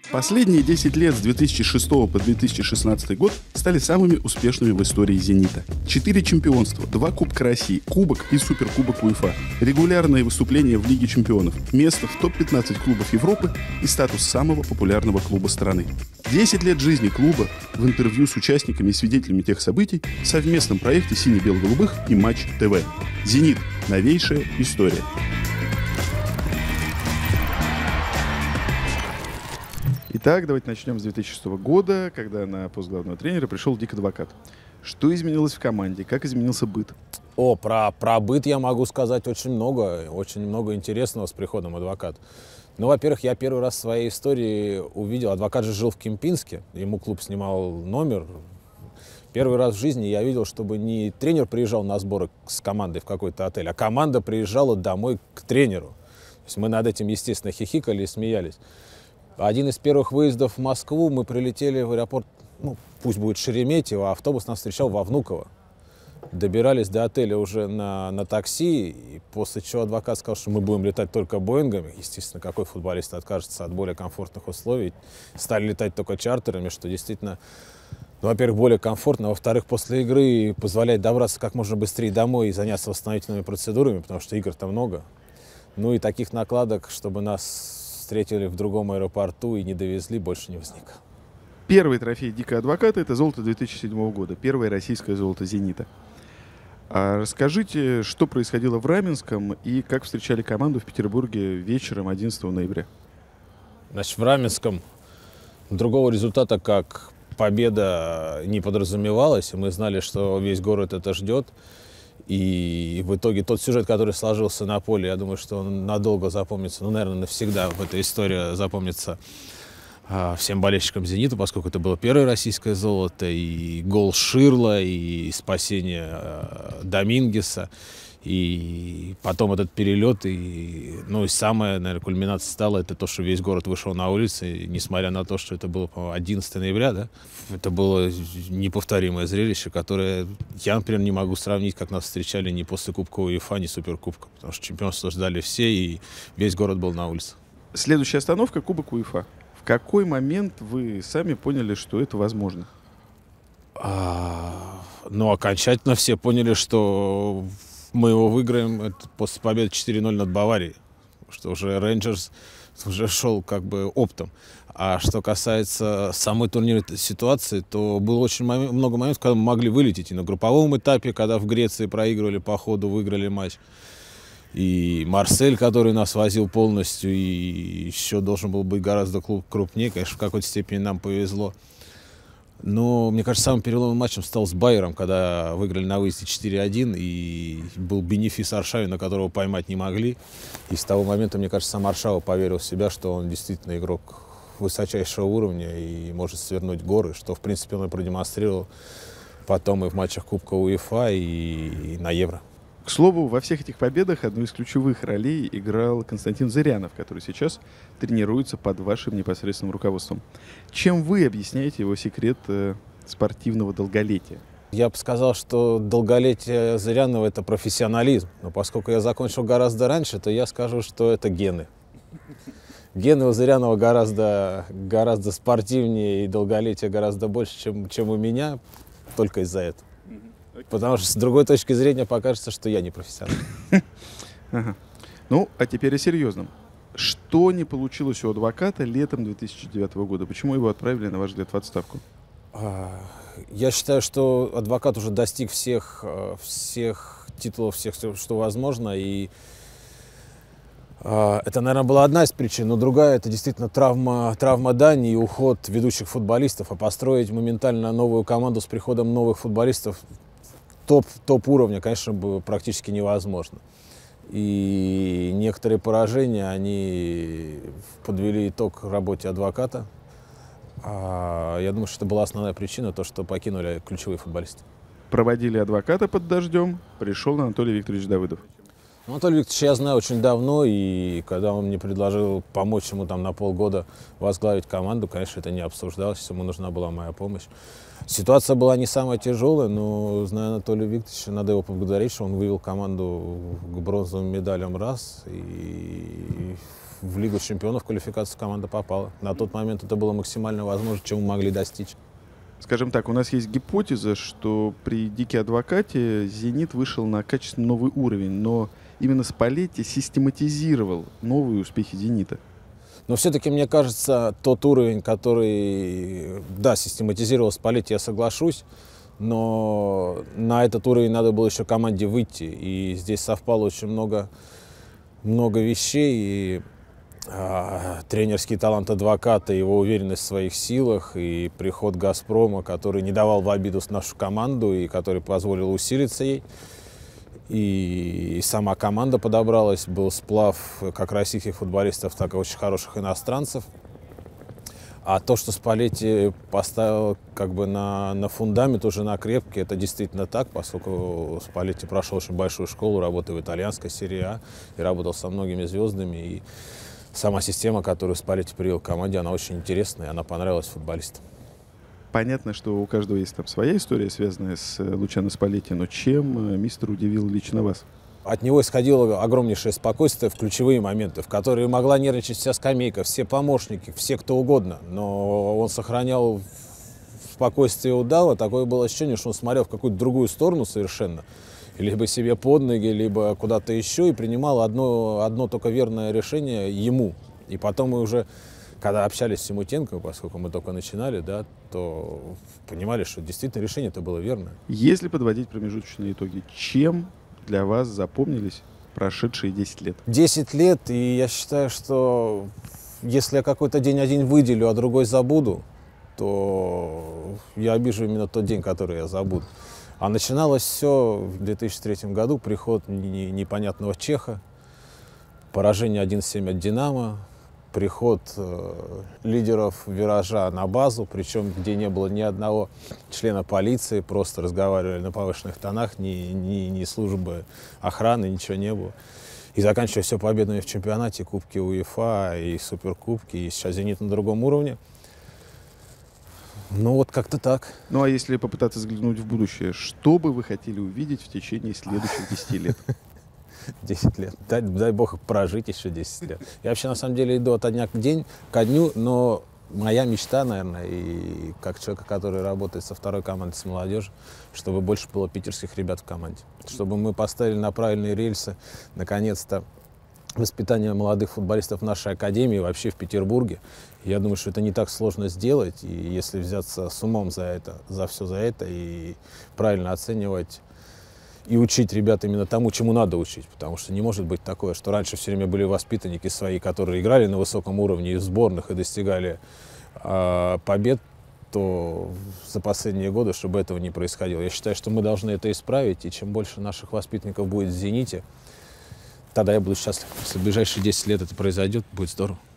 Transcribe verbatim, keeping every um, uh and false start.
Последние десять лет с две тысячи шестого по две тысячи шестнадцатый год стали самыми успешными в истории «Зенита». Четыре чемпионства, два Кубка России, Кубок и Суперкубок УЕФА, регулярные выступления в Лиге чемпионов, место в топ пятнадцать клубов Европы и статус самого популярного клуба страны. десять лет жизни клуба в интервью с участниками и свидетелями тех событий в совместном проекте «Сине-бело-голубых» и Матч ТВ. «Зенит. Новейшая история». Итак, давайте начнем с две тысячи шестого года, когда на пост главного тренера пришел Дик Адвокат. Что изменилось в команде? Как изменился быт? О, про, про быт я могу сказать очень много. Очень много интересного с приходом Адвоката. Ну, во-первых, я первый раз в своей истории увидел... Адвокат же жил в Кемпинске, ему клуб снимал номер. Первый раз в жизни я видел, чтобы не тренер приезжал на сборы с командой в какой-то отель, а команда приезжала домой к тренеру. То есть мы над этим, естественно, хихикали и смеялись. Один из первых выездов в Москву мы прилетели в аэропорт, ну, пусть будет Шереметьево, а автобус нас встречал во Внуково. Добирались до отеля уже на, на такси, и после чего Адвокат сказал, что мы будем летать только Боингами. Естественно, какой футболист откажется от более комфортных условий. Стали летать только чартерами, что действительно, ну, во-первых, более комфортно, а во-вторых, после игры позволяет добраться как можно быстрее домой и заняться восстановительными процедурами, потому что игр-то много. Ну и таких накладок, чтобы нас встретили в другом аэропорту и не довезли, больше не возникло. Первый трофей Дика Адвоката — это золото две тысячи седьмого года, первое российское золото «Зенита». А расскажите, что происходило в Раменском и как встречали команду в Петербурге вечером одиннадцатого ноября? Значит, в Раменском другого результата, как победа, не подразумевалось, и мы знали, что весь город это ждет. И в итоге тот сюжет, который сложился на поле, я думаю, что он надолго запомнится, ну, наверное, навсегда в этой истории запомнится а, всем болельщикам «Зенита», поскольку это было первое российское золото, и гол Ширла, и спасение а, Домингеса, и потом этот перелет, и, ну, и самая, наверное, кульминация стала, это то, что весь город вышел на улицы, и, несмотря на то, что это было, по-моему, одиннадцатого ноября, да, это было неповторимое зрелище, которое я, например, не могу сравнить, как нас встречали ни после Кубка УЕФА, ни Суперкубка, потому что чемпионство ждали все, и весь город был на улице. Следующая остановка — Кубок УЕФА. В какой момент вы сами поняли, что это возможно? А, ну, окончательно все поняли, что мы его выиграем это после победы четыре ноль над Баварией, что уже Рейнджерс уже шел как бы оптом. А что касается самой турнирной ситуации, то было очень мом- много моментов, когда мы могли вылететь и на групповом этапе, когда в Греции проигрывали по ходу, выиграли матч. И Марсель, который нас возил полностью, и еще должен был быть гораздо клуб крупнее. Конечно, в какой-то степени нам повезло. Но, мне кажется, самым переломным матчем стал с Байером, когда выиграли на выезде четыре один, и был бенефис Аршавина, которого поймать не могли. И с того момента, мне кажется, сам Аршава поверил в себя, что он действительно игрок высочайшего уровня и может свернуть горы, что, в принципе, он и продемонстрировал потом и в матчах Кубка УЕФА, и, и на Евро. К слову, во всех этих победах одну из ключевых ролей играл Константин Зырянов, который сейчас тренируется под вашим непосредственным руководством. Чем вы объясняете его секрет э, спортивного долголетия? Я бы сказал, что долголетие Зырянова — это профессионализм. Но поскольку я закончил гораздо раньше, то я скажу, что это гены. Гены у Зырянова гораздо, гораздо спортивнее и долголетие гораздо больше, чем, чем у меня, только из-за этого. Потому что с другой точки зрения покажется, что я не профессионал. Ага. Ну, а теперь о серьезном. Что не получилось у Адвоката летом две тысячи девятого года? Почему его отправили, на ваш взгляд, в отставку? Я считаю, что Адвокат уже достиг всех, всех титулов, всех, что возможно. И это, наверное, была одна из причин. Но другая — это действительно травма, травма Дании и уход ведущих футболистов. А построить моментально новую команду с приходом новых футболистов топ, топ уровня, конечно, было практически невозможно. И некоторые поражения, они подвели итог работе Адвоката. А я думаю, что это была основная причина, то, что покинули ключевые футболисты. Проводили Адвоката под дождем, пришел Анатолий Викторович Давыдов. Анатолий Викторович я знаю очень давно, и когда он мне предложил помочь ему там на полгода возглавить команду, конечно, это не обсуждалось, ему нужна была моя помощь. Ситуация была не самая тяжелая, но, зная Анатолия Викторовича, надо его поблагодарить, что он вывел команду к бронзовым медалям раз, и в Лигу чемпионов квалификацию команда попала. На тот момент это было максимально возможно, чего мы могли достичь. Скажем так, у нас есть гипотеза, что при «Дике Адвокате» «Зенит» вышел на качественно новый уровень, но именно Спалетти систематизировал новые успехи «Зенита». Но все-таки, мне кажется, тот уровень, который, да, систематизировал Спалетти, я соглашусь, но на этот уровень надо было еще команде выйти. И здесь совпало очень много, много вещей. И а, тренерский талант Адвоката, его уверенность в своих силах, и приход «Газпрома», который не давал в обиду нашу команду и который позволил усилиться ей. И сама команда подобралась, был сплав как российских футболистов, так и очень хороших иностранцев. А то, что Спалетти поставил как бы на, на фундамент, уже на крепкий, это действительно так, поскольку Спалетти прошел очень большую школу, работая в итальянской серии А и работал со многими звездами. И сама система, которую Спалетти привел к команде, она очень интересная, и она понравилась футболистам. Понятно, что у каждого есть там своя история, связанная с Лучано Спалетти, но чем мистер удивил лично вас? От него исходило огромнейшее спокойствие в ключевые моменты, в которые могла нервничать вся скамейка, все помощники, все кто угодно. Но он сохранял спокойствие удава. Такое было ощущение, что он смотрел в какую-то другую сторону совершенно. Либо себе под ноги, либо куда-то еще, и принимал одно, одно только верное решение ему. И потом мы уже, когда общались с Симутенко, поскольку мы только начинали, да, то понимали, что действительно решение это было верное. Если подводить промежуточные итоги, чем для вас запомнились прошедшие десять лет? десять лет, и я считаю, что если я какой-то день один выделю, а другой забуду, то я обижу именно тот день, который я забуду. А начиналось все в две тысячи третьем году, приход непонятного чеха, поражение один семь от «Динамо», приход э, лидеров «Виража» на базу, причем где не было ни одного члена полиции, просто разговаривали на повышенных тонах, ни, ни, ни службы охраны, ничего не было. И заканчивая все победами в чемпионате, Кубки УЕФА и Суперкубки, и сейчас «Зенит» на другом уровне. Ну вот как-то так. Ну а если попытаться взглянуть в будущее, что бы вы хотели увидеть в течение следующих десяти лет? десять лет. Дай, дай бог прожить еще десять лет. Я вообще, на самом деле, иду от дня к день, ко дню, но моя мечта, наверное, и как человека, который работает со второй командой, с молодежью, чтобы больше было питерских ребят в команде. Чтобы мы поставили на правильные рельсы, наконец-то, воспитание молодых футболистов в нашей академии, вообще в Петербурге. Я думаю, что это не так сложно сделать, и если взяться с умом за это, за все за это, и правильно оценивать, и учить ребят именно тому, чему надо учить. Потому что не может быть такое, что раньше все время были воспитанники свои, которые играли на высоком уровне и в сборных, и достигали э, побед, то за последние годы, чтобы этого не происходило. Я считаю, что мы должны это исправить, и чем больше наших воспитанников будет в «Зените», тогда я буду счастлив. Если в ближайшие десять лет это произойдет, будет здорово.